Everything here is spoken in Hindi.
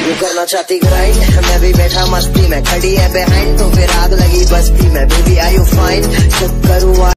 वो करना चाहती ग्राइंड, मैं भी बैठा मस्ती में, खड़ी है बिहाइंड तो फिर आग लगी बस्ती में। Baby are you fine, check करूँ